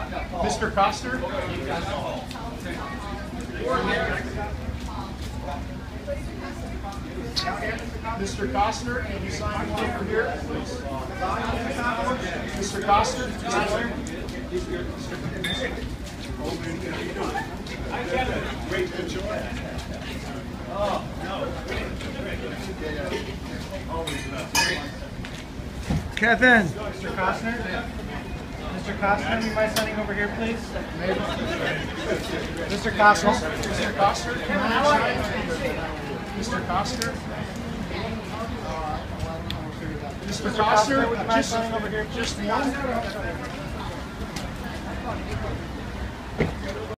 Mr. Kostner? Mr. Kostner, can you sign one over here, please? Mr. Kostner, sign here. Great picture. Oh, no. Kevin. Mr. Costner? Mr. Costner, you mind signing over here, please? Mr. Costner? Mr. Costner, can you sign? Mr. Costner? Mr. Costner, just one?